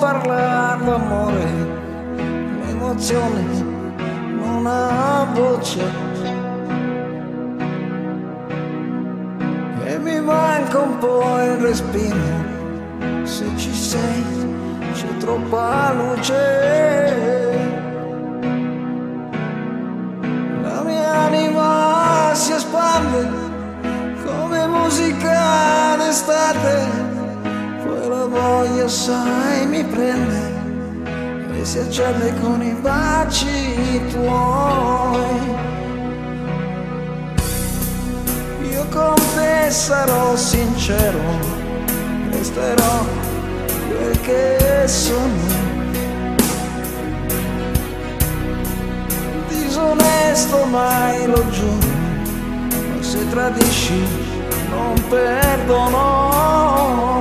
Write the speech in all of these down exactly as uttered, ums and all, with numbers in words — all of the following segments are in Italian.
parlare d'amore, l'emozione non ha voce e mi manca un po' il respiro. Se ci sei c'è troppa luce, la mia anima si espande come musica d'estate. La voglia, sai, mi prende e si accende con i baci tuoi. Io con te sarò sincero, resterò quel che sono. Disonesto mai, lo giuro, ma se tradisci non perdono.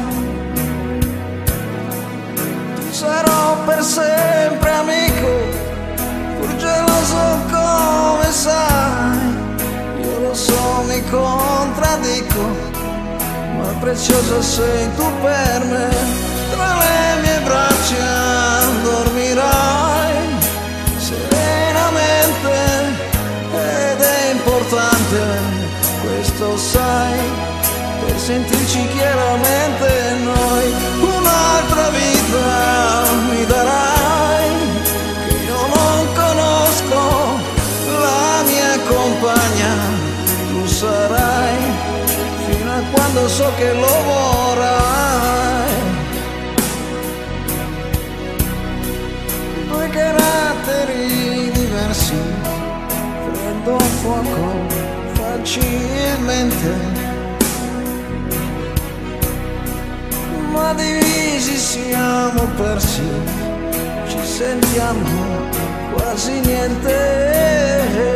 Sarò per sempre amico, pur geloso come sai. Io lo so, mi contraddico, ma preziosa sei tu per me. Tra le mie braccia dormirai serenamente ed è importante, questo sai, per sentirci chiaramente noi. Un'altra vita mi darai che io non conosco, la mia compagna tu sarai fino a quando so che lo vorrai. Due caratteri diversi, freddo fuoco facilmente, ma divisi siamo persi, ci sentiamo quasi niente.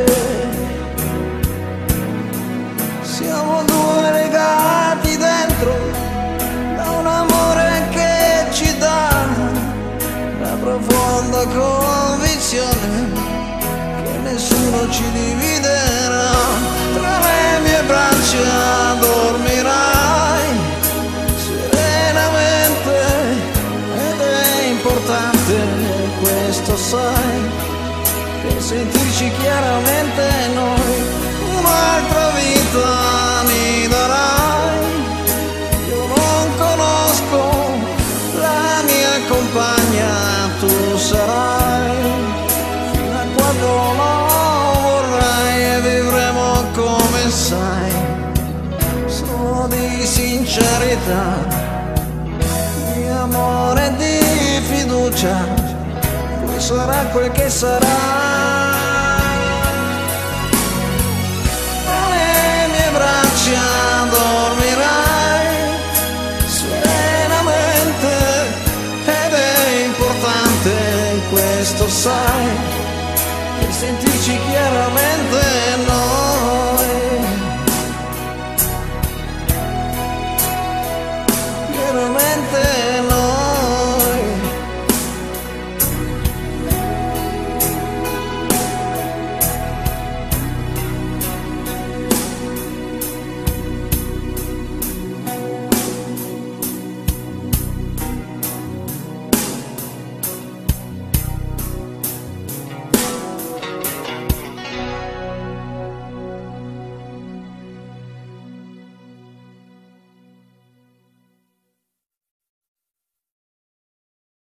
Siamo due legati dentro da un amore che ci dà la profonda convinzione che nessuno ci dividerà. Tra le mie braccia dormirai serenamente ed è importante, questo sai, per sentirci chiaramente noi. Un'altra vita mi darai, io non conosco, la mia compagna tu sarai fino a quando lo vorrai e vivremo come sai. Sono di sincerità, di amore e di fiducia, poi sarà quel che sarà. Dormirai serenamente ed è importante, questo sai, per sentirci chiaramente noi.